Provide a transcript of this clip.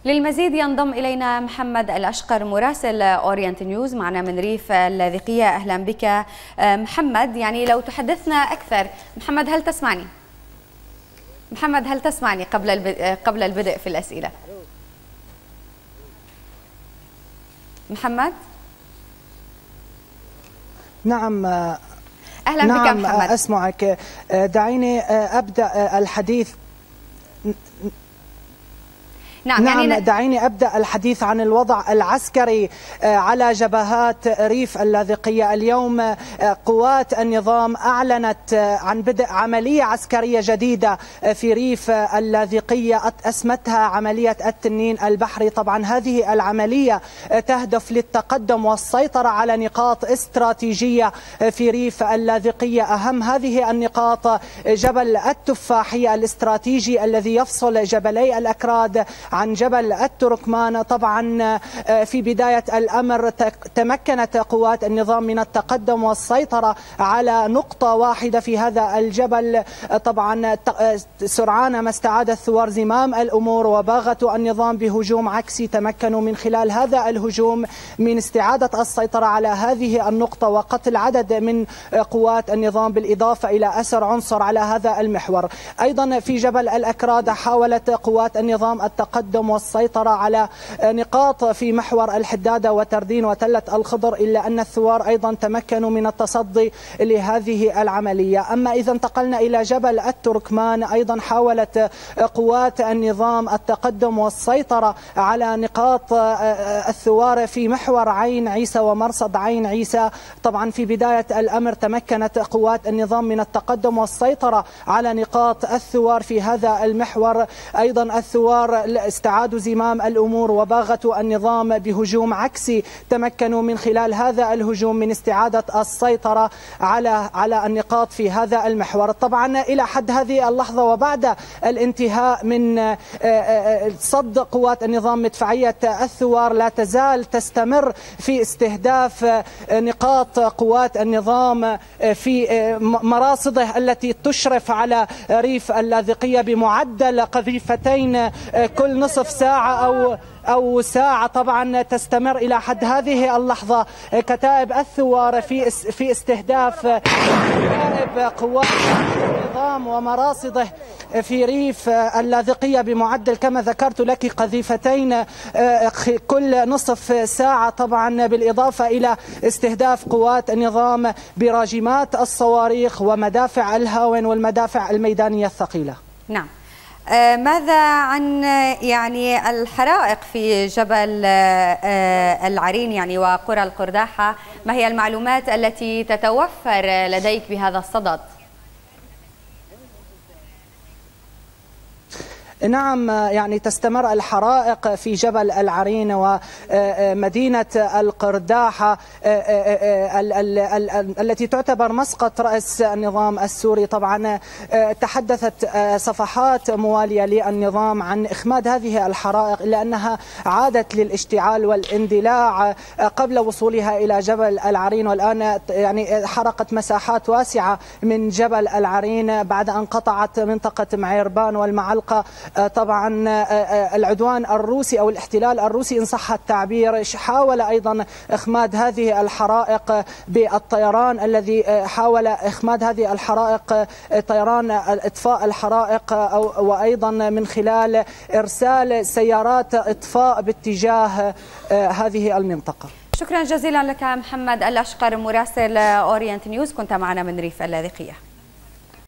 للمزيد ينضم إلينا محمد الأشقر مراسل أورينت نيوز معنا من ريف اللاذقية. أهلا بك محمد. يعني لو تحدثنا أكثر محمد، هل تسمعني؟ محمد هل تسمعني قبل البدء في الأسئلة؟ محمد؟ نعم أهلا بك محمد. أسمعك. دعيني أبدأ الحديث. نعم دعيني أبدأ الحديث عن الوضع العسكري على جبهات ريف اللاذقية. اليوم قوات النظام أعلنت عن بدء عملية عسكرية جديدة في ريف اللاذقية اسمتها عملية التنين البحري. طبعا هذه العملية تهدف للتقدم والسيطرة على نقاط استراتيجية في ريف اللاذقية. أهم هذه النقاط جبل التفاحية الاستراتيجي الذي يفصل جبلي الأكراد عن جبل التركمان. طبعا في بداية الأمر تمكنت قوات النظام من التقدم والسيطرة على نقطة واحدة في هذا الجبل. طبعا سرعان ما استعاد الثوار زمام الأمور وباغتوا النظام بهجوم عكسي. تمكنوا من خلال هذا الهجوم من استعادة السيطرة على هذه النقطة وقتل عدد من قوات النظام بالإضافة إلى أسر عنصر على هذا المحور. أيضا في جبل الأكراد حاولت قوات النظام التقدم والسيطرة على نقاط في محور الحدادة وتردين وتلة الخضر، إلا أن الثوار أيضا تمكنوا من التصدي لهذه العملية. أما إذا انتقلنا إلى جبل التركمان، أيضا حاولت قوات النظام التقدم والسيطرة على نقاط الثوار في محور عين عيسى ومرصد عين عيسى. طبعا في بداية الأمر تمكنت قوات النظام من التقدم والسيطرة على نقاط الثوار في هذا المحور. أيضا الثوار استعادوا زمام الأمور وباغتوا النظام بهجوم عكسي. تمكنوا من خلال هذا الهجوم من استعادة السيطرة على النقاط في هذا المحور. طبعا إلى حد هذه اللحظة وبعد الانتهاء من صد قوات النظام مدفعية الثوار، لا تزال تستمر في استهداف نقاط قوات النظام في مراصده التي تشرف على ريف اللاذقية بمعدل قذيفتين كل نصف ساعة أو ساعة. طبعا تستمر إلى حد هذه اللحظة كتائب الثوار في استهداف كتائب قوات النظام ومراصده في ريف اللاذقية بمعدل كما ذكرت لك قذيفتين كل نصف ساعة. طبعا بالإضافة إلى استهداف قوات النظام براجمات الصواريخ ومدافع الهاون والمدافع الميدانية الثقيلة. نعم. ماذا عن يعني الحرائق في جبل العرين يعني وقرى القرداحة؟ ما هي المعلومات التي تتوفر لديك بهذا الصدد؟ نعم يعني تستمر الحرائق في جبل العرين ومدينة القرداحة التي تعتبر مسقط رأس النظام السوري. طبعا تحدثت صفحات موالية للنظام عن إخماد هذه الحرائق، إلا أنها عادت للاشتعال والاندلاع قبل وصولها إلى جبل العرين، والآن يعني حرقت مساحات واسعة من جبل العرين بعد أن قطعت منطقة معيربان والمعلقة. طبعا العدوان الروسي أو الاحتلال الروسي إن صح التعبير حاول أيضا إخماد هذه الحرائق بالطيران الذي حاول إخماد هذه الحرائق طيران إطفاء الحرائق وأيضا من خلال إرسال سيارات إطفاء باتجاه هذه المنطقة. شكرا جزيلا لك محمد الأشقر مراسل أورينت نيوز، كنت معنا من ريف اللاذقية.